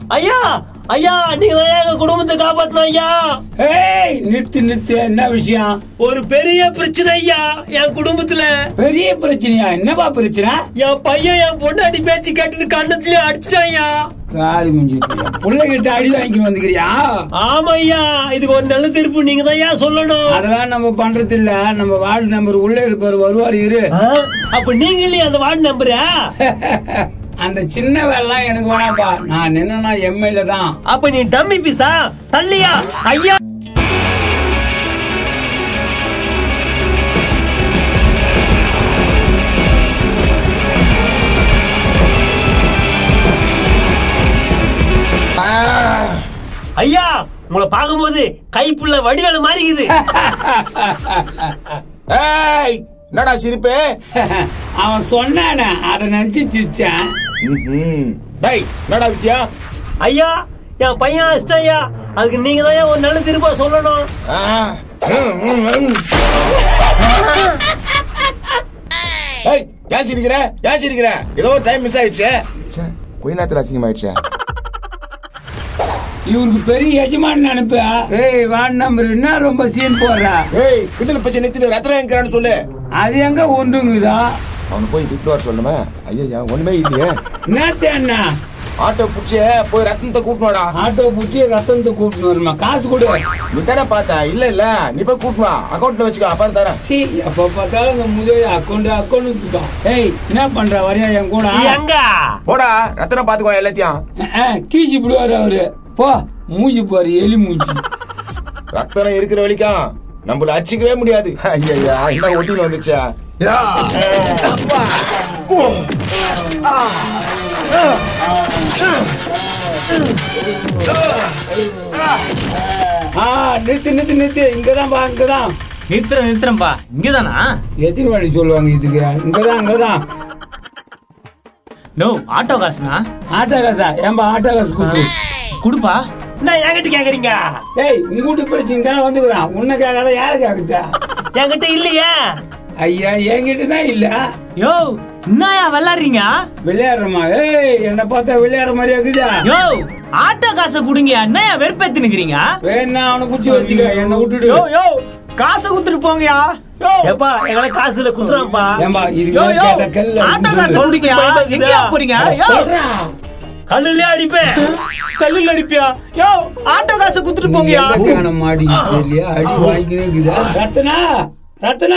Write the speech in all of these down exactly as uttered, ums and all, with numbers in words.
ஐயா ஐயா நீங்க தான் எங்க குடும்பத்தை காப்பாத்தணும் ஐயா. ஏய் நிறுத்து நிறுத்து, என்ன விஷயம்? ஒரு பெரிய பிரச்சனை ஐயா என் குடும்பத்துல. பெரிய பிரச்சனையா? என்னப்பா பிரச்சனை? என் பையன் என் பொண்டாட்டி பேச்சு கேட்டுட்டு கண்ணத்துல அடிச்சான் ஐயா. காரி முஞ்சி பிள்ளை கிட்ட அடி வாங்கிட்டு வந்துக்கிறியா? ஆமா ஐயா, இதுக்கு ஒரு நல்ல தீர்ப்பு நீங்க தான் ஐயா சொல்லணும். அதெல்லாம் நம்ம பண்றது இல்ல, நம்ம வார்டு நம்பர் உள்ள இருப்பாரு, வருவாரு இரு. அப்ப நீங்க இல்லையா அந்த வார்டு நம்பரா? அந்த சின்ன வேலைலாம் எனக்கு வேணாப்பா, நான் என்னன்னா எம்எல்ஏ தான். அப்ப நீ டம்மி பீஸா? தள்ளியா ஐயா. ஐயா உங்களை பார்க்கும்போது கைப்புள்ள வடிவேல மாறிக்குது. ஏய் என்னடா சிரிப்பு? அவன் சொன்னானே அதை நினைச்சு சிரிச்சேன். டேய் என்னடா விஷயம்? ஐயா என் பையன் இஷ்டம் ஐயா, அதுக்கு நீங்க தான் ஒரு நல்ல திருப்பா சொல்லணும். ஏய் ஏன் சிரிக்கிற? ஏன் சிரிக்கிற? ஏதோ டைம் மிஸ் ஆயிடுச்சு. கொஞ்ச நேரத்துல அசிங்கமாயிடுச்சு. இவருக்கு பெரிய எஜமான் நினைப்பு. ஏய் வார்டு நம்பர் என்ன ரொம்ப சீன் போடுறா? ஏய் கிண்டல் பச்சை நெத்தில ரத்னம் எங்கறான்னு சொல்லு. அது எங்க ஒன்றுங்குதா? அவன் போய் திட்டு வர சொல்லுமே. ஐயா ஒண்ணுமே இல்லையே. என்னத்த என்ன? ஆட்டோ புடிச்சு போய் ரத்தனத்தை கூட்டணும்டா. ஆட்டோ புடிச்சு ரத்தனத்தை கூட்டணும் வருமா? காசு கொடு. நீ தானே பார்த்தா? இல்ல இல்ல நீ போய் கூட்டுவா, அக்கௌண்ட்ல வச்சுக்கோ, அப்பா தரேன். சி எப்ப பார்த்தாலும் இந்த முதல் அக்கௌண்ட் அக்கௌண்ட். ஏய் என்ன பண்ற? வரையா என் கூட? எங்க போடா, ரத்தனம் பாத்துக்கோ எல்லாத்தையும். கீசி விடுவாரு அவரு. போ மூஞ்சி பாரு, எலி மூஞ்சி. ரத்தனம் இருக்கிற வரைக்கும் நம்மள அடிச்சுக்கவே முடியாது. ஐயா என்ன ஒட்டின்னு வந்துச்சா? நிறுத்து நிறுத்து நிறுத்து, இங்கதான் பா, இங்கதான். நிறுத்துறேன் நிறுத்துறேன்பா. இங்கதானா? எத்தனை வாடி சொல்லுவாங்க இதுக்கு? இங்கதான் இங்கதான். நோ ஆட்டோ காசுனா? ஆட்டோ காசா? ஏன்பா ஆட்டோ காசு கொடுத்து குடுப்பா. நான் என்கிட்ட கேக்குறீங்க? ஏய் உங்க வீட்டு பிரச்சனை தானே வந்துக்கிறான், உன்னை கேட்காத யாரு கேக்குதா? என்கிட்ட இல்லையா? ஐயா என்கிட்ட தான் இல்ல. யோ என்னயா விளையாடுறீங்க? விளையாடுறமா? ஏய் என்ன பார்த்தா விளையாடுற மாதிரியா இருக்குதா? யோ ஆட்டோ காசை குடுங்க, என்னயா வெறுப்பேத்தி நிக்கிறீங்க? வேணா அவனை குச்சி வச்சுக்க, என்ன விட்டுடு. யோ யோ காசை குடுத்துட்டு போங்கயா. யோ ஏப்பா எங்கல காசுல குத்துறான்ப்பா. ஏம்பா இதுக்கு கேட்ட கல்ல ஆட்டோ காசை குடுங்கயா. எங்க போறீங்க? யோ கல்லுல அடிப்பே. கல்லுல அடிப்பியா? யோ ஆட்டோ காசை குடுத்துட்டு போங்கயா. எங்க மாடி தெரியல, அடி வாங்கினே இருக்குதா? ரத்னா ரத்னா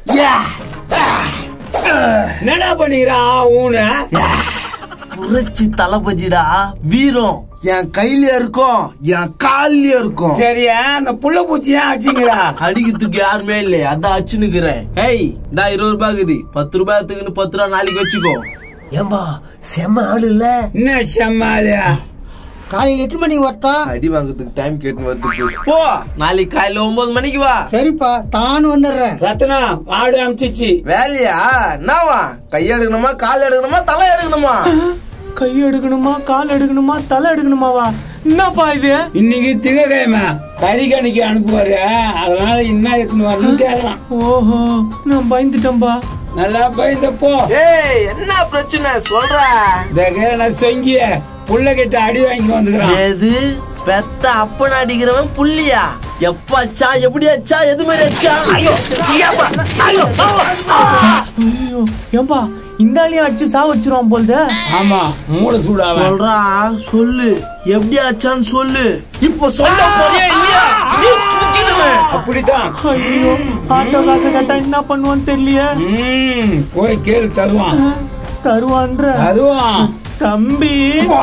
என்னடா பண்ணிக்கிறான் ஊன? புரட்சி தளபதிடா, வீரம் என் கையில இருக்கும், என் காலில இருக்கும். சரியா அந்த புள்ள பூச்சி ஏன் அடிச்சுங்கிறா? அடிக்கிறதுக்கு யாருமே இல்ல, அதான் அச்சுனுக்குறேன். ஹேய் இந்த இருபது ரூபாய் இருக்குது, பத்து ரூபாய் எடுத்துக்கின்னு பத்து ரூபாய் நாளைக்கு வச்சுக்கோ. ஏம்பா செம்ம ஆளு இல்ல? என்ன செம்மாலியா? காலையில எத்தனை மணிக்கு வரட்டும்? அடி வாங்குறதுக்கு டைம் கேட்டு வருது. போ நாளைக்கு காலையில ஒன்பது மணிக்கு வா. சரிப்பா தானும் வந்துடுறேன். ரத்னா ஆடு அமிச்சிச்சு. வேலையா என்னவா? கை எடுக்கணுமா, கால் எடுக்கணுமா, தலை எடுக்கணுமா? கை எடுக்கணுமா, கால் எடுக்கணுமா, தலை எடுக்கணுமாவா? என்னப்பா இது? இன்னைக்கு திங்கக்கிழமை கறிக்கணிக்கு அனுப்புவாரு, அதனால என்ன எடுத்துன்னு வரணும்னு கேட்கலாம். ஓஹோ நான் பயந்துட்டேன்பா. நல்லா பயந்தப்போ. ஏய் என்ன பிரச்சனை சொல்ற? நான் சொங்கிய புள்ள கிட்ட அடி வாங்கி வந்துக்கிறான். எது பெத்த அப்பன் அடிக்கிறவன் புள்ளியா? எப்ப அச்சா, எப்படி அச்சா, எது மாதிரி அச்சா? ஐயோ ஏம்பா இந்த ஆளையும் அடிச்சு சா வச்சிருவான் போல்த. ஆமா மூளை சூடாவ. சொல்றா சொல்லு, எப்படி அச்சான்னு சொல்லு. இப்ப சொல்ல போறியா இல்லையா? அப்படிதான். ஐயோ ஆட்டோ காசை கேட்டா என்ன பண்ணுவான்னு தெரியலையே. போய் கேளு, தருவான். தருவான்ற? தருவான் தம்பி.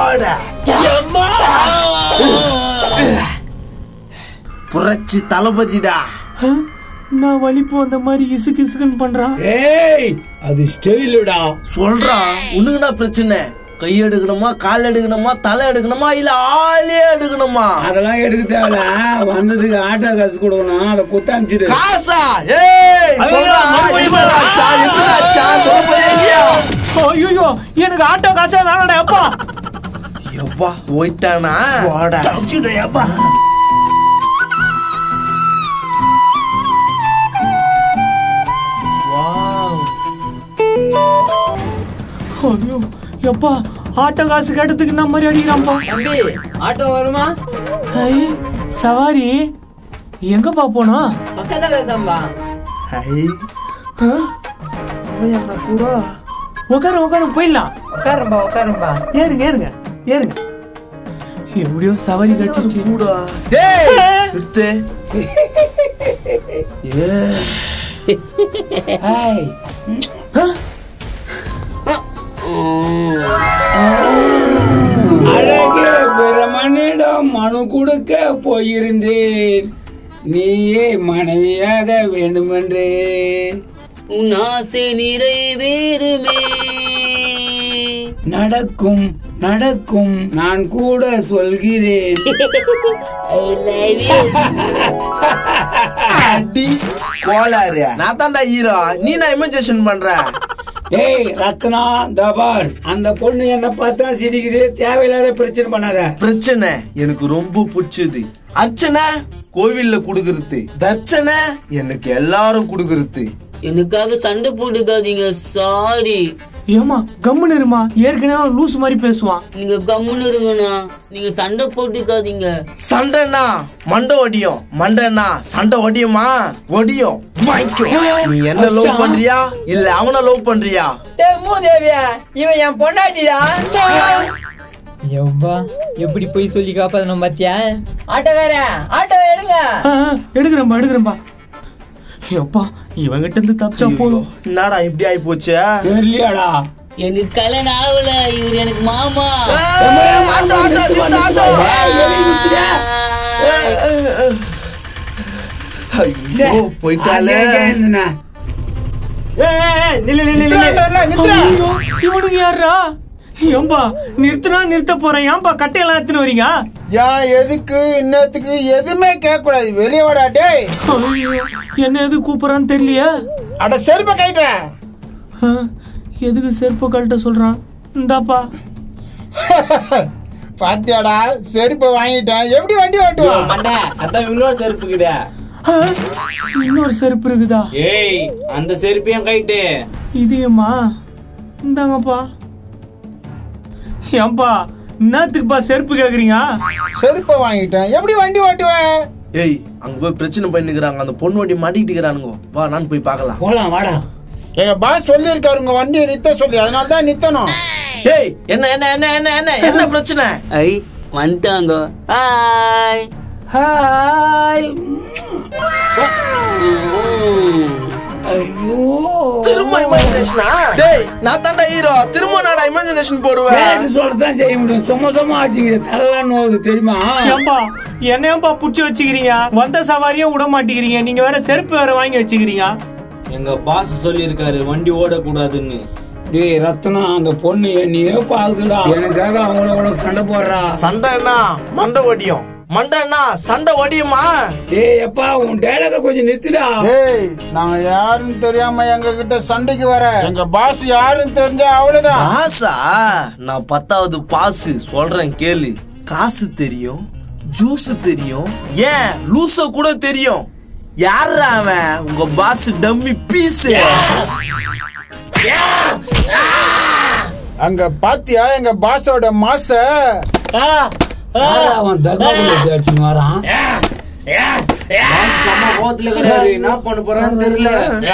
புரட்சி தளபதிடா. நான் வலிப்பு அந்த மாதிரி இசுக்கு இசுக்குன்னு பண்றான். ஏய் அது ஸ்டைலுடா. சொல்றா உனக்குடா பிரச்சனை? கை எடுக்கணுமா, கால் எடுக்கணுமா, தலை எடுக்கணுமா, இல்ல ஆளே எடுக்கணுமா? அதெல்லாம் எடுக்க தேவையில்ல, வந்ததுக்கு ஆட்டோ காசு கொடுக்கணும், அதை குத்த அனுப்பிச்சிடு. காசா? ஏய் சொல்றா எப்படிடா எப்படிடா சொல்ல போறியா இல்லையா? ஐயோ எனக்கு ஆட்டோ காசே வேணாடா. எப்பா எப்பா போயிட்டானா? வாடா அடிச்சுடா எப்பா. ஐயோ எப்பா ஆட்டோ காசு கேட்டதுக்கு என்ன மாதிரி அடிக்கிறான்பா. தம்பி ஆட்டோ வருமா? சவாரி எங்கப்பா போனா? பக்கத்துல தம்பா. கூட உட்கார உட்கார போயிடலாம். உட்காரும்பா உட்காரும்பா. ஏறுங்க ஏறுங்க ஏறுங்க. எப்படியோ சவாரி கட்டிச்சு. அழகே பிரமனிடம் மனு கொடுக்க போயிருந்தேன், நீயே மனைவியாக வேண்டுமென்றே. உன் ஆசை நிறைவேறுமே. நடக்கும் நடக்கும் நான் கூட சொல்கிறேன். கோளாறு நான் தான்டா ஹீரோ, நீ நான் இமேஜினேஷன் பண்ற. ஏய் ரத்னா தபார், அந்த பொண்ணு என்ன பார்த்தா சிரிக்குது, தேவையில்லாத பிரச்சனை பண்ணாத. பிரச்சனை எனக்கு ரொம்ப பிடிச்சது. அர்ச்சனை கோவில்ல குடுக்கறது, தர்ச்சனை எனக்கு எல்லாரும் குடுக்கறது. எனக்காக சண்டை போட்டுக்காதீங்க, சாரி. ஏமா கம்முன்னு இருமா, ஏற்கனவே லூஸ் மாதிரி பேசுவான். நீங்க கம்முன்னு இருங்கண்ணா, நீங்க சண்டை போட்டுக்காதீங்க. சண்டைனா மண்டை ஒடியும், மண்டைனா சண்டை ஒடியுமா? ஒடியும். நீ என்ன லவ் பண்றியா இல்ல அவனை லவ் பண்றியா? மூதேவியா, இவன் என் பொண்டாட்டிடா. எவ்வா எப்படி போய் சொல்லி காப்பாதணும் பாத்தியா? ஆட்டோக்கார ஆட்டோ எடுங்க. எடுக்கிறேன்பா எடுக்கிறேன்பா. எப்பா இவங்கிட்ட இருந்து தப்பிச்சா போதும். என்னடா இப்படி ஆயி போச்சு? தெரியலடா, எனக்கு கல்யாணம் ஆகல, இவர் எனக்கு மாமா. போயிட்டாலே. இவனுக்கு யாரா? ஏம்பா நிறுத்தினா நிறுத்த போறேன், ஏன்பா கட்டையெல்லாம் எடுத்துன்னு வரீங்க? ஏன் எதுக்கு இன்னத்துக்கு எதுவுமே கேட்க கூடாது, வெளியே வாடா டேய். என்ன எது கூப்பிடறான்னு தெரியலையா? அட செருப்ப கைட்டேன். எதுக்கு செருப்பு கழட்ட சொல்றான்? இந்தாப்பா. பாத்தியாடா செருப்ப வாங்கிட்டேன், எப்படி வண்டி ஓட்டுவான்? அதான் இன்னொரு செருப்பு இருக்குதா? இன்னொரு செருப்பு இருக்குதா? ஏய் அந்த செருப்பையும் கைட்டு. இதுமா இந்தாங்கப்பா. ஏன்பா என்னத்துக்குப்பா செருப்பு கேக்குறீங்க? செருப்ப வாங்கிட்டேன், எப்படி வண்டி ஓட்டுவேன்? ஏய் அங்க போய் பிரச்சனை பண்ணிக்கிறாங்க, அந்த பொண்ணு வண்டி மாட்டிக்கிட்டு இருக்கிறானுங்க. வா நான் போய் பார்க்கலாம். போலாம் வாடா. எங்க பாஸ் சொல்லி இருக்காரு உங்க வண்டியை நித்த சொல்லி, அதனால தான் நித்தணும். ஏய் என்ன என்ன என்ன என்ன என்ன என்ன பிரச்சனை? ஐ வந்துட்டாங்க. Hi hi. ஐயோ திரும்ப இமேஜினேஷனா? டேய் நான் தான்டா ஹீரோ, திரும்ப நாடா இமேஜினேஷன் போடுவேன். சொல்லதான் செய்ய முடியும், சும்மா சும்மா ஆச்சுக்கிற தலைலாம் நோவுது தெரியுமா? ஏம்பா என்னையப்பா புடிச்சு வச்சுக்கிறீங்க, வந்த சவாரியும் விட மாட்டேங்கிறீங்க, நீங்க வேற செருப்பு வேற வாங்கி வச்சுக்கிறீங்க. எங்க பாஸ் சொல்லி இருக்காரு வண்டி ஓடக்கூடாதுன்னு. டேய் ரத்னா, அந்த பொண்ணு என்னையே பாக்குதுடா, எனக்காக அவங்கள கூட சண்டை போடுறா. சண்டைன்னா மண்டை ஒடியும், மண்டன்னா சண்டை ஒடியுமா? டேய் அப்பா உன் டயலாக கொஞ்சம் நிறுத்துடா. டேய் நாங்க யாருன்னு தெரியாம எங்க கிட்ட சண்டைக்கு வர, எங்க பாஸ் யாருன்னு தெரிஞ்சா அவ்வளவுதான். பாஸா? நான் பத்தாவது பாஸ் சொல்றேன் கேளு. காசு தெரியும், ஜூஸ் தெரியும், ஏன் லூச கூட தெரியும். யாரா அவன்? உங்க பாஸ் டம்மி பீஸ். அங்க பாத்தியா எங்க பாஸோட மாச? அவன் தர்மபுரி வரான். என்ன பண்ண போறான்னு தெரியல.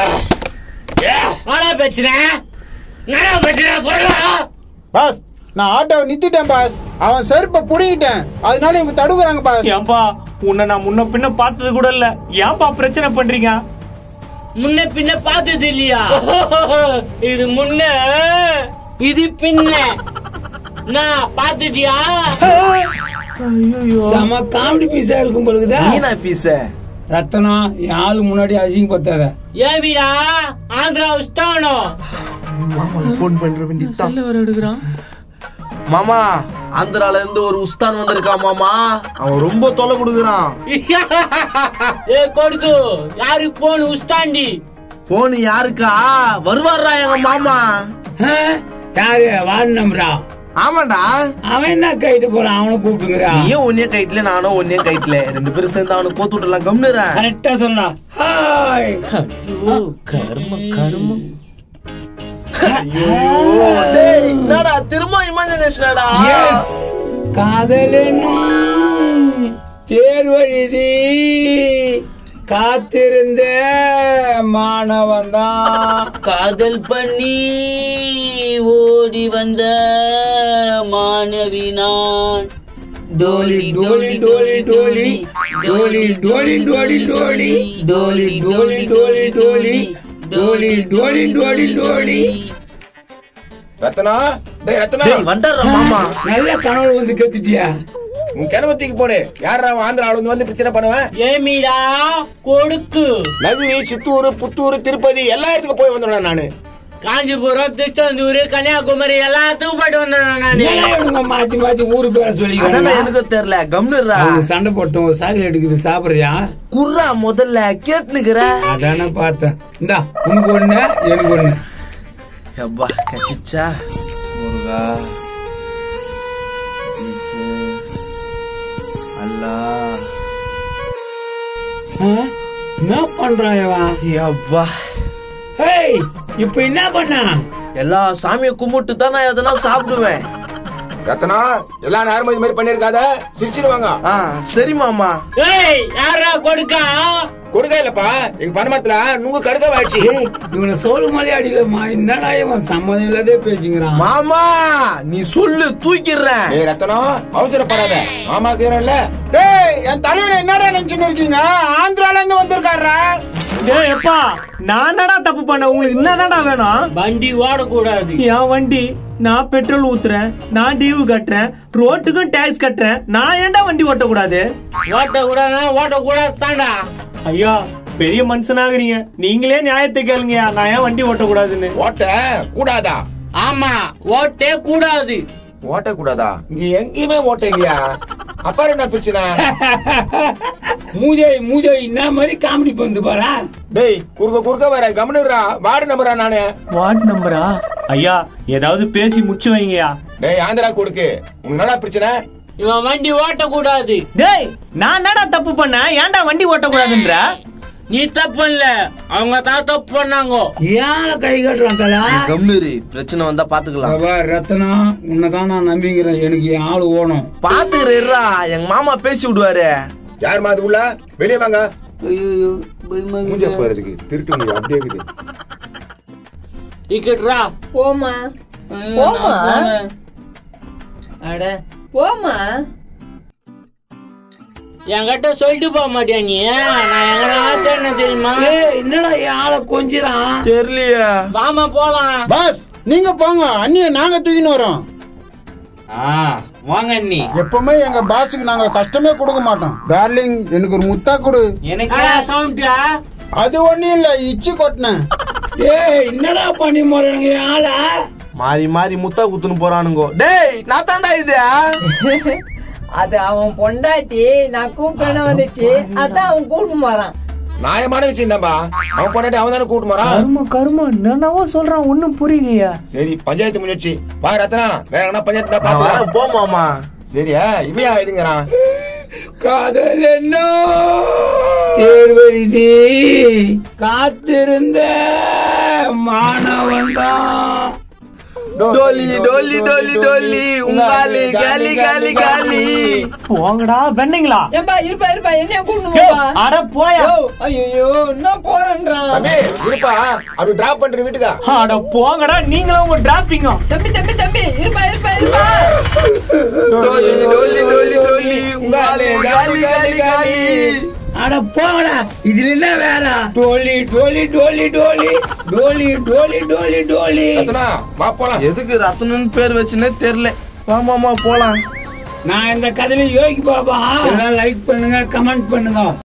பாஸ் நான் ஆட்டோவை நித்திட்டேன் பாஸ், அவன் செருப்ப புடிக்கிட்டேன், அதனால இவங்க தடுக்குறாங்க பாஸ். ஏன்பா உன்னை நான் முன்ன பின்ன பார்த்தது கூட இல்ல, ஏன்பா பிரச்சனை பண்றீங்க? முன்ன பின்ன பார்த்தது இல்லையா? இது முன்ன இது பின்ன நான் பாத்துட்டியா? செம காமெடி பீஸா இருக்கும் பொழுதுதா. நீனா பீஸ ரத்தனம் என் ஆளு முன்னாடி அசிங்க பத்தாத. ஏவிடா ஆந்திரா உஸ்தானோ. மாமா போன் பண்ற வேண்டியது செல்ல வர எடுக்கிறான். மாமா ஆந்திரால இருந்து ஒரு உஸ்தான் வந்திருக்கான் மாமா, அவன் ரொம்ப தொலை கொடுக்குறான். ஏ கொடுக்கு யாருக்கு போன் உஸ்தாண்டி? போன் யாருக்கா? வருவாரா எங்க மாமா. யாரு வார்டு நம்பரா? ஆமாண்டா. அவன் என்ன கைட்டு போறான், அவனை கூப்பிட்டுக்கிறா. நீயும் ஒன்னே கைட்ல நானும் ஒன்னே கைட்ல, ரெண்டு பேரும் சேர்ந்து அவனை கோத்து விட்டுலாம். கம்னுறேன். கரெக்டா சொன்னா. ஹாய். ஐயோ கர்ம கர்மம். டேய் என்னடா திரும்ப இமேஜினேஷன்டா எஸ் காதலென்னும் தேர்வழிதி காத்திருந்த மாணவன்தான் காதல் பண்ணி ஓடி வந்த மாணவி நான் டோலி டோலி டோலி டோலி டோலி டோலி டோலி டோலி டோலி டோலி டோலி டோலி டோலி டோலி டோலி டோலி ரத்னா டேய் ரத்னா டேய் வண்டறா மாமா நல்ல கனவு வந்து கத்திட்டியா உன் கிணவத்திக்கு போடு யாரா ஆந்திரா ஆளு வந்து பிரச்சனை பண்ணுவேன் ஏமிடா கொடுக்கு நகிரி சித்தூர் புத்தூர் திருப்பதி எல்லா இடத்துக்கும் போய் வந்தேன் நானு காஞ்சிபுரம் திருச்செந்தூர் கன்னியாகுமரி எல்லாத்துக்கும் போயிட்டு வந்தேன் மாத்தி மாத்தி ஊரு பேர சொல்லி அதெல்லாம் எனக்கு தெரியல கம்னுறா சண்டை போட்டோம் ஒரு சாகில் எடுக்குது சாப்பிடுறியா குர்ரா முதல்ல கேட்டுனுக்குற அதானே பார்த்தேன் இந்தா உனக்கு ஒண்ணு எனக்கு ஒண்ணு எப்பா கச்சிச்சா முருகா அல்லா என்ன பண்றாயவா எப்பா ஏய் இப்ப என்ன பண்ண எல்லா சாமியை கும்பிட்டு தான் நான் எதனா சாப்பிடுவேன் ரத்னா எல்லா நேரமும் இது மாதிரி பண்ணிருக்காத சிரிச்சிடுவாங்க ஆ சரி மாமா ஏய் யாரா கொடுக்கா கொடுக்க இல்லப்பா எங்க பணமரத்துல நுங்கு கடுக்க வாய்ச்சி இவனை சோழ மலையாடிலமா என்னடா இவன் சம்மதம் இல்லாதே பேசிக்கிறான் மாமா நீ சொல்லு தூக்கிடுறேன் ஏய் ரத்னா அவசரப்படாத மாமா கேறல்ல டேய் என் தலைவன் என்னடா நினைச்சுன்னு இருக்கீங்க ஆந்திரால இருந்து வந்திருக்காரா டேய் எப்பா நான் என்னடா தப்பு பண்ண உங்களுக்கு என்னதான்டா வேணும் வண்டி ஓடக்கூடாது என் வண்டி நான் பெட்ரோல் ஊத்துறேன் நான் டியூ கட்டுறேன் ரோட்டுக்கும் டாக்ஸ் கட்டுறேன் நான் ஏன்டா வண்டி ஓட்டக்கூடாது ஓட்டக்கூடாது ஓட்டக்கூடாது தாண்டா ஐயா பெரிய மனுஷனாகிறீங்க நீங்களே நியாயத்தை கேளுங்கயா நான் ஏன் வண்டி ஓட்டக்கூடாதுன்னு ஓட்ட கூடாதா ஆமா ஓட்டே கூடாது ஓட்ட கூடாதா இங்க எங்கேயுமே ஓட்ட இல்லையா அப்பா என்ன பிரச்சனை மூஜை மூஜை என்ன மாதிரி காமெடி பண்ணு பாரா டேய் குறுக்க குறுக்க வர கவனிடுறா வார்டு நம்பரா நானு வார்டு நம்பரா ஐயா ஏதாவது பேசி முடிச்சு வைங்கயா டேய் ஆந்திரா கொடுக்கு உங்க என்னடா பிரச்சனை இவன் வண்டி ஓட்டக்கூடாது டேய் நான் என்னடா தப்பு பண்ண ஏன்டா வண்டி ஓட்டக்கூடாதுன்ற நீ தப்பு இல்ல அவங்க தான் தப்பு பண்ணாங்க ஏன் கை கட்டுறான் தலா கம்னுரு பிரச்சனை வந்தா பாத்துக்கலாம் அவ ரத்னா உன்னதான் நான் நம்பிக்கிறேன் எனக்கு என் ஆளு ஓணும் பாத்துக்கிறா எங்க மாமா பேசி விடுவாரு யார் மாதிரி உள்ள வெளியே வாங்க ஐயோ பயமா மூஞ்ச போறதுக்கு திருட்டு முடியும் அப்படியே இருக்குது டிக்கெட்ரா போமா போமா அட போமா என்கிட்ட சொல்லிட்டு போக மாட்டியா நீ நான் எங்க தெரியுமா ஏய் என்னடா என் ஆளை கொஞ்சிறான் தெரியலையா வாமா போலாம் பாஸ் நீங்க போங்க அண்ணிய நாங்க தூக்கின்னு வரோம் வாங்க அண்ணி எப்பவுமே எங்க பாஸுக்கு நாங்க கஷ்டமே கொடுக்க மாட்டோம் டார்லிங் எனக்கு ஒரு முத்தா கொடு எனக்கு சவுண்டா அது ஒண்ணும் இல்ல இச்சு கொட்டினேன் ஏய் என்னடா பண்ணி போறானுங்க என் ஆளா மாறி மாறி முத்தா குத்துன்னு போறானுங்கோ டேய் நான் தாண்டா இது அது அவன் பொண்டாட்டி நான் கூப்பிட்டேன்னு வந்துச்சு அதான் அவன் கூட்டு போறான் நியாயமான விஷயம் தான்பா அவன் பொண்டாட்டி அவன் தானே கூட்டு போறான் கருமா கருமா என்னவோ சொல்றான் ஒண்ணும் புரியலையா சரி பஞ்சாயத்து முயற்சி பா ரத்னா வேற என்ன பஞ்சாயத்து தான் வர பாத்து போ மாமா சரியா இவையா இதுங்கிறான் காதல் என்ன தேர்வெழுதி காத்திருந்த மாணவன் தான் டோலி டோலி டோலி டோலி உங்காலி காலி காலி காலி போங்கடா வெண்ணீங்களா ஏப்பா இருப்பா இருப்பா என்ன கூட்டு யோ, போப்பா அட போயா ஐயோ என்ன போறேன்றான் தம்பி இருப்பா அப்படி டிராப் பண்ற வீட்டுக்கா அட போங்கடா நீங்களும் உங்க டிராப்பிங்க தம்பி தம்பி தம்பி இருப்பா இருப்பா இருப்பா டோலி டோலி டோலி டோலி உங்காலி காலி காலி காலி அட போங்கடா இதுல என்ன வேற டோலி டோலி டோலி டோலி டோலி டோலி டோலி டோலி ரத்னா வா போலாம் எதுக்கு ரத்னன்னு பேர் வச்சுன்னே தெரியல வா மாமா போலாம் நான் இந்த கதையில யோகி பாபா எல்லாம் லைக் பண்ணுங்க கமெண்ட் பண்ணுங்க